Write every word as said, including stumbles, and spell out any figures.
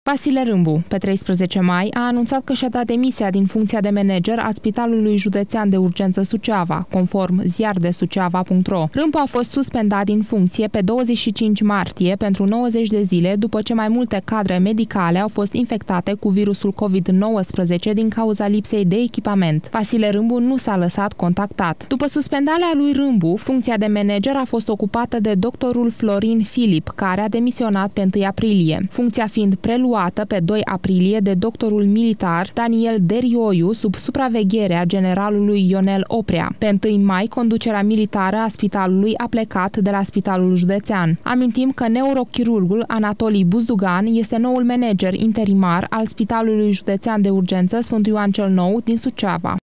Vasile Râmbu, pe treisprezece mai, a anunțat că și-a dat demisia din funcția de manager al Spitalului Județean de Urgență Suceava, conform ziar de suceava punct ro. Râmbu a fost suspendat din funcție pe douăzeci și cinci martie pentru nouăzeci de zile după ce mai multe cadre medicale au fost infectate cu virusul COVID nouăsprezece din cauza lipsei de echipament. Vasile Râmbu nu s-a lăsat contactat. După suspendarea lui Râmbu, funcția de manager a fost ocupată de doctorul Florin Filip, care a demisionat pe întâi aprilie, funcția fiind preluată pe doi aprilie de doctorul militar Daniel Derioiu sub supravegherea generalului Ionel Oprea. Pe întâi mai, conducerea militară a spitalului a plecat de la Spitalul Județean. Amintim că neurochirurgul Anatolii Buzdugan este noul manager interimar al Spitalului Județean de Urgență Sfântul Ioan cel Nou din Suceava.